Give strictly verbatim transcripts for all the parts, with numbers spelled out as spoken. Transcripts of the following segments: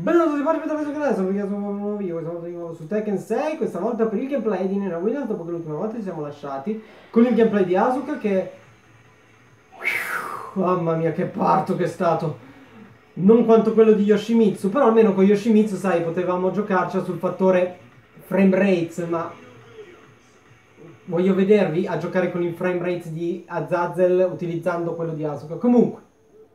Benvenuti a tutti, benvenuti a sono io, sono nuovo io, sono di nuovo su Tekken sei, questa volta per il gameplay di Nina Williams, dopo che l'ultima volta ci siamo lasciati, con il gameplay di Asuka che... Mamma mia che parto che è stato! Non quanto quello di Yoshimitsu, però almeno con Yoshimitsu, sai, potevamo giocarci sul fattore frame rates, ma... Voglio vedervi a giocare con il frame rate di Azazel utilizzando quello di Asuka. Comunque...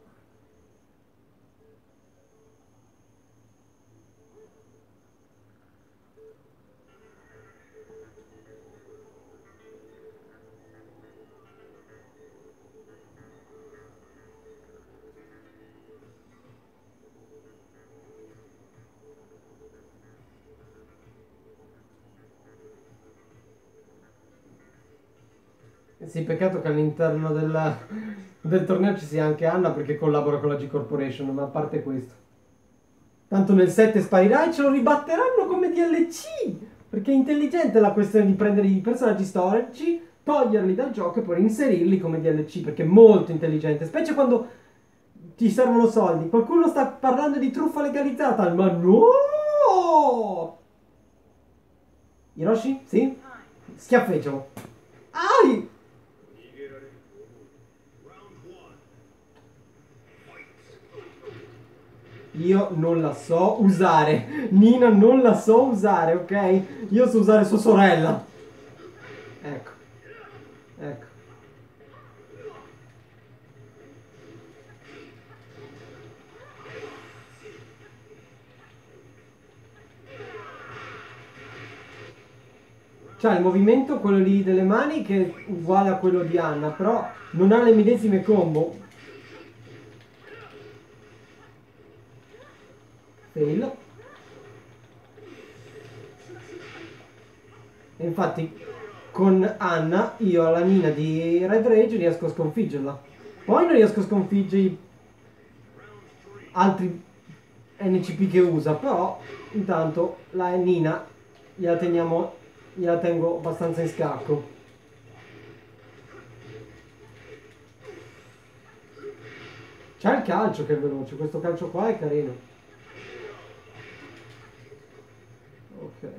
Sì, peccato che all'interno della- del torneo ci sia anche Anna perché collabora con la G Corporation, ma a parte questo. Tanto nel sette sparirà e ce lo ribatteranno come D L C! Perché è intelligente la questione di prendere i personaggi storici, toglierli dal gioco e poi inserirli come D L C, perché è molto intelligente, specie quando ti servono soldi. Qualcuno sta parlando di truffa legalizzata, ma no! Hiroshi? Sì? Schiaffeggialo. Ai! Io non la so usare. Nina non la so usare, ok? Io so usare sua sorella. Ecco. Ecco. C'ha il movimento, quello lì delle mani, che è uguale a quello di Anna, però non ha le medesime combo. Fail. E infatti con Anna io alla Nina di Red Rage riesco a sconfiggerla. Poi non riesco a sconfiggere altri N C P che usa, però intanto la Nina gliela teniamo, gliela tengo abbastanza in scacco. C'è il calcio che è veloce, questo calcio qua è carino. Ok.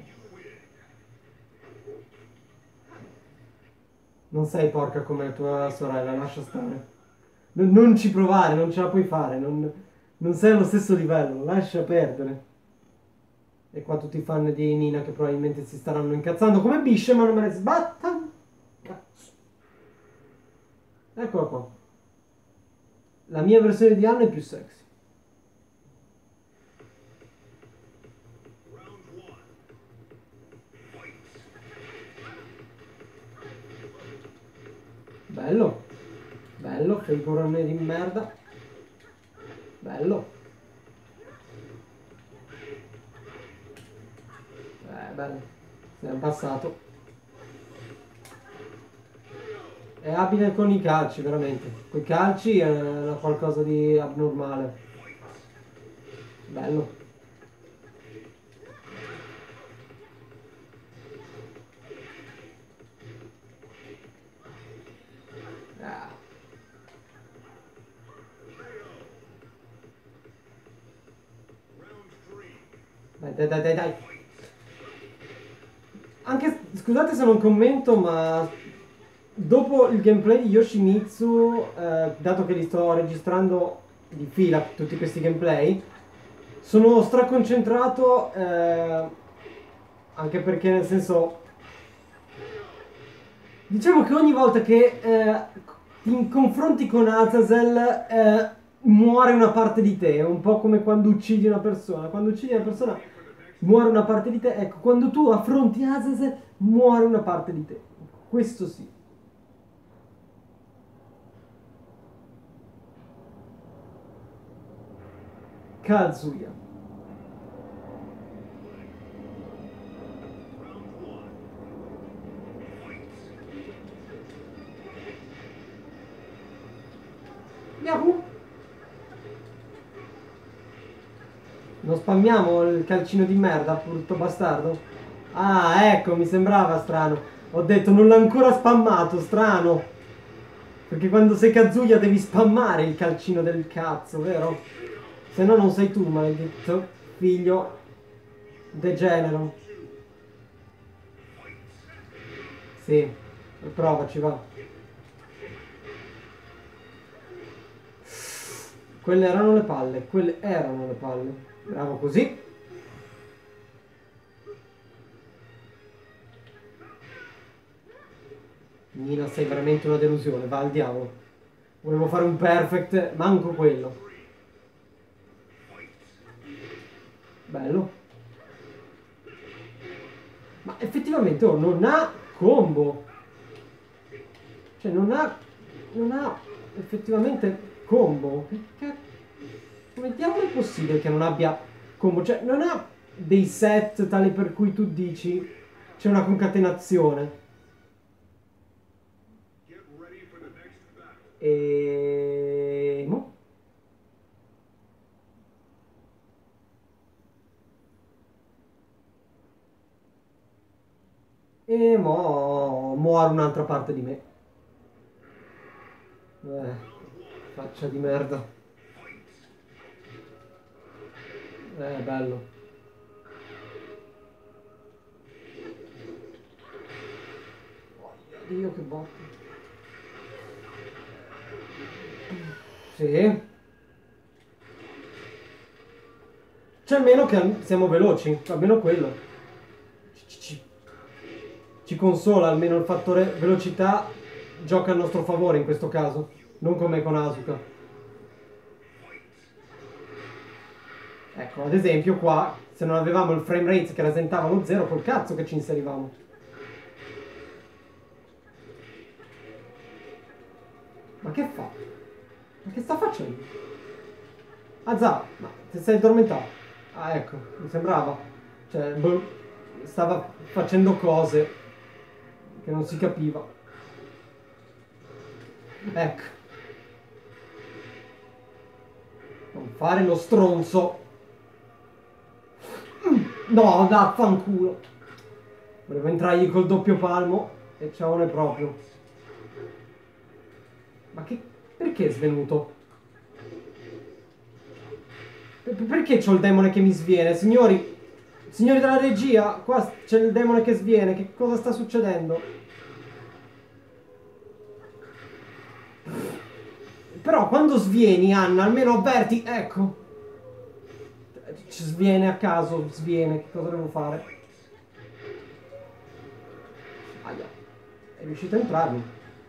Non sei porca come tua sorella, lascia stare. Non, non ci provare, non ce la puoi fare, non, non sei allo stesso livello, lascia perdere. E qua tutti i fan di Nina che probabilmente si staranno incazzando come bisce, ma non me ne sbatta. Cazzo. Eccola qua. La mia versione di Anna è più sexy. Bello. Bello, fai corone di merda. Bello. Eh, bello. Siamo passato. È abile con i calci, veramente. Con i calci è qualcosa di abnormale. Bello. Ah. Dai, dai, dai, dai, dai. Anche, scusate se non commento, ma dopo il gameplay di Yoshimitsu, eh, dato che li sto registrando di fila tutti questi gameplay, sono straconcentrato, eh, anche perché nel senso, diciamo che ogni volta che eh, ti confronti con Azazel, eh, muore una parte di te, è un po' come quando uccidi una persona, quando uccidi una persona muore una parte di te, ecco, quando tu affronti Azazel muore una parte di te, questo sì. Kazuya. Yahoo! Non spammiamo il calcino di merda, brutto bastardo? Ah, ecco, mi sembrava strano. Ho detto, non l'ha ancora spammato, strano. Perché quando sei Kazuya devi spammare il calcino del cazzo, vero? Se no non sei tu, maledetto. figlio degenero. Sì, provaci, va. Quelle erano le palle, quelle erano le palle. Bravo così. Nina, sei veramente una delusione, va al diavolo. Volevo fare un perfect, manco quello. Bello. Ma effettivamente oh, non ha combo. Cioè non ha... Non ha effettivamente combo. Che cazzo? Come diavolo è possibile che non abbia combo? Cioè non ha dei set tali per cui tu dici c'è una concatenazione. E... Mo? E mo... muore un'altra parte di me. Eh, faccia di merda. Eh, bello. Dio che botte. Sì. C'è almeno che siamo veloci, almeno quello. Ci, ci, ci consola almeno il fattore velocità, gioca a nostro favore in questo caso, non come con Asuka. Ecco, ad esempio qua, se non avevamo il frame rate che rasentavano zero, col cazzo che ci inserivamo. Ma che fa? Ma che sta facendo? Azza, ma ti sei addormentato? Ah, ecco, mi sembrava. Cioè, boh, stava facendo cose che non si capiva. Ecco. Non fare lo stronzo. No, da fanculo. Volevo entrargli col doppio palmo e ciaone proprio. Ma che... perché è svenuto? Perché c'ho il demone che mi sviene? Signori, signori della regia, qua c'è il demone che sviene. Che cosa sta succedendo? Però quando svieni, Anna, almeno avverti. Ecco. Ci sviene a caso, sviene. Che cosa devo fare? Aia. È riuscito a entrarmi.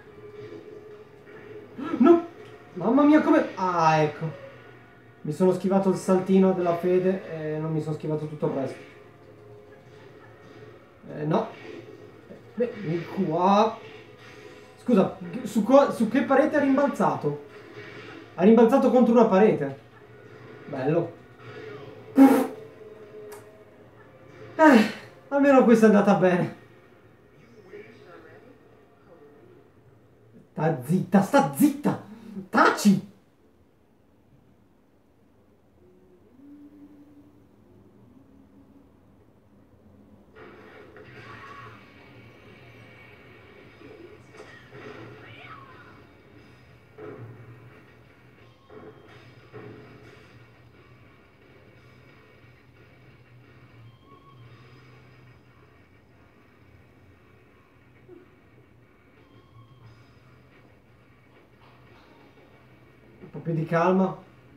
No! Mamma mia come... Ah, ecco. Mi sono schivato il saltino della fede e non mi sono schivato tutto il resto. Eh, no. Beh, qua... Scusa, su, su che parete ha rimbalzato? Ha rimbalzato contro una parete. Bello. Eh, almeno questa è andata bene. Sta zitta, sta zitta! Taci! Un po' più di calma.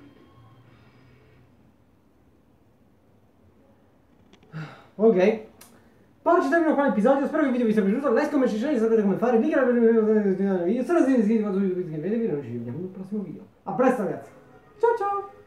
Ok. Poi ci termino qua l'episodio. Spero che il video vi sia piaciuto. Like, come ci siete, sapete come fare. Like per il video. Se non siete iscritti, non ci vediamo nel prossimo video. A presto ragazzi. Ciao ciao.